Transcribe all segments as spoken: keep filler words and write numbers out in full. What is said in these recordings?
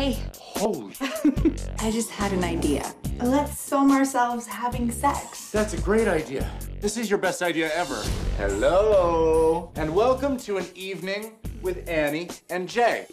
Hey. Holy. I just had an idea. Let's film ourselves having sex. That's a great idea. This is your best idea ever. Hello. And welcome to an evening with Annie and Jay.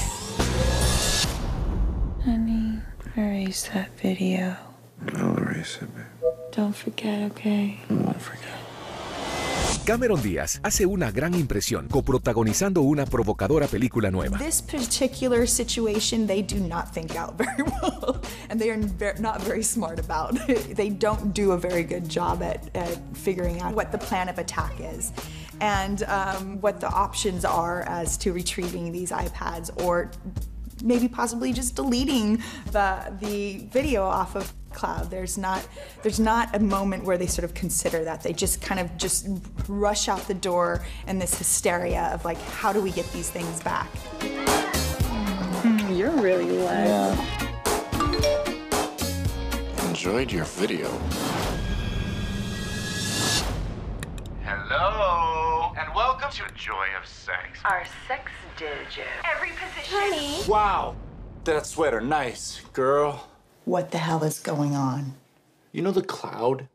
Honey, erase that video. I'll erase it, babe. Don't forget, okay? I won't forget. Cameron Díaz hace una gran impresión coprotagonizando una provocadora película nueva. This particular situation they do not think out very well, and they are ver not very smart about. They don't do a very good job at, at figuring out what the plan of attack is and um, what the options are as to retrieving these iPads or maybe possibly just deleting the, the video off of cloud. There's not, there's not a moment where they sort of consider that. They just kind of just rush out the door in this hysteria of like, how do we get these things back? Mm, you're really loud. Yeah. Enjoyed your video. Hello. And welcome to Joy of Sex. Our sex digit. Every position. Honey. Wow. That sweater, nice, girl. What the hell is going on? You know the cloud?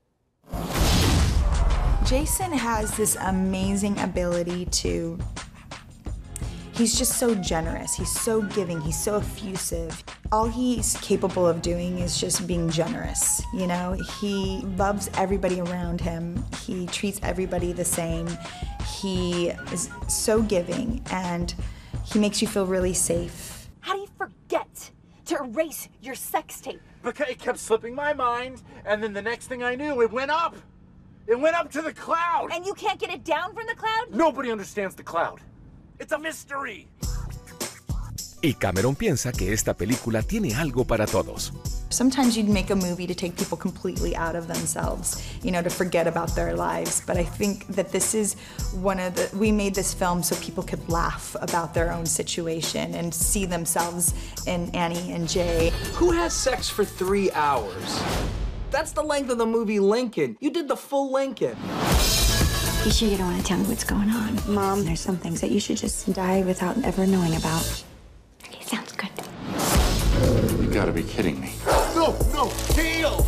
Jason has this amazing ability to, he's just so generous, he's so giving, he's so effusive. All he's capable of doing is just being generous, you know? He loves everybody around him, he treats everybody the same, he is so giving, and he makes you feel really safe. How do you forget to erase your sex tape? Because it kept slipping my mind, and then the next thing I knew, it went up. It went up to the cloud. And you can't get it down from the cloud? Nobody understands the cloud. It's a mystery. Y Cameron piensa que esta película tiene algo para todos. Sometimes you'd make a movie to take people completely out of themselves, you know, to forget about their lives. But I think that this is one of the, we made this film so people could laugh about their own situation and see themselves in Annie and Jay. Who has sex for three hours? That's the length of the movie Lincoln. You did the full Lincoln. You sure you don't want to tell me what's going on? Mom, there's some things that you should just die without ever knowing about. Okay, sounds good. You gotta be kidding me. No, no, deal!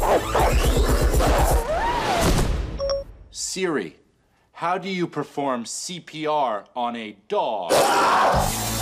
Siri, how do you perform C P R on a dog?